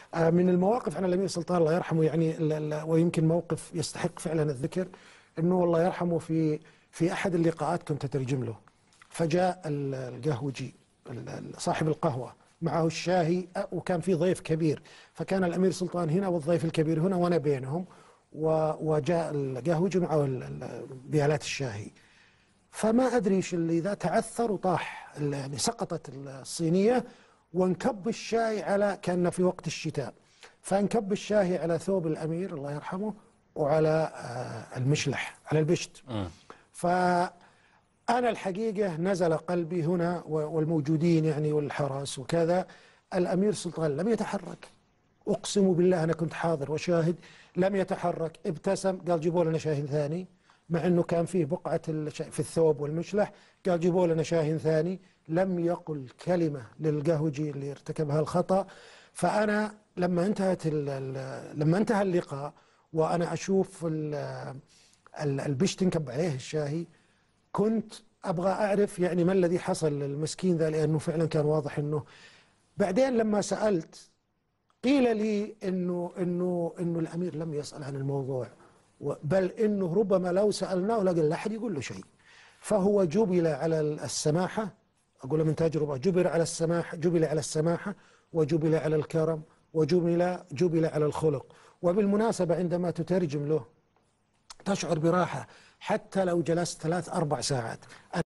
من المواقف عن الأمير سلطان الله يرحمه، يعني ويمكن موقف يستحق فعلا الذكر، أنه الله يرحمه في أحد اللقاءات كنت أترجم له، فجاء القهوجي صاحب القهوة معه الشاهي، وكان في ضيف كبير، فكان الأمير سلطان هنا والضيف الكبير هنا وأنا بينهم، وجاء القهوجي معه بيالات الشاهي، فما أدري ايش اللي ذا تعثر وطاح، يعني سقطت الصينية وانكب الشاي على، كان في وقت الشتاء، فانكب الشاي على ثوب الأمير الله يرحمه وعلى المشلح على البشت. فأنا الحقيقة نزل قلبي هنا والموجودين يعني والحرس وكذا. الأمير سلطان لم يتحرك، أقسم بالله أنا كنت حاضر وشاهد، لم يتحرك، ابتسم، قال جيبوا لنا شاهين ثاني، مع أنه كان فيه بقعة في الثوب والمشلح، قال جيبوا لنا شاهين ثاني، لم يقل كلمة للقهوجي اللي ارتكبها الخطأ. فأنا لما انتهى اللقاء وأنا أشوف البش تنكب عليه الشاهي، كنت أبغى أعرف يعني ما الذي حصل للمسكين ذا، لأنه فعلا كان واضح أنه، بعدين لما سألت قيل لي انه الامير لم يسأل عن الموضوع، بل انه ربما لو سألناه لا احد يقول له شيء، فهو جبل على السماحة، اقول من تجربة، جبل على السماحة وجبل على الكرم وجبل على الخلق. وبالمناسبة عندما تترجم له تشعر براحة حتى لو جلست 3 4 ساعات.